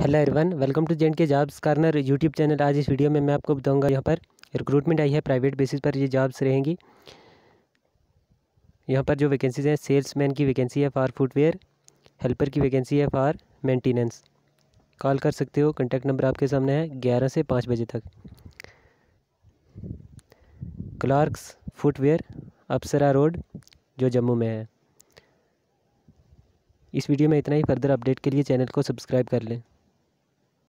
Hello everyone, welcome to J and K jobs corner YouTube channel. आज इस video में मैं आपको बताऊंगा यहाँ पर रिक्रूटमेंट आई है, प्राइवेट बेसिस पर ये जॉब्स रहेंगी। यहाँ पर जो वैकेंसीज हैं, सेल्समैन की वैकेंसी है फॉर फुटवेयर, हेल्पर की वैकेंसी है फॉर मेंटेनेंस। कॉल कर सकते हो, कॉन्टैक्ट नंबर आपके सामने है 11 से 5 बजे तक। क्लार्क्स फुटवेयर, अप्सरा रोड, जो जम्मू में है। इस वीडियो में इतना ही। फर्दर अपडेट के लिए चैनल को सब्सक्राइब कर लें।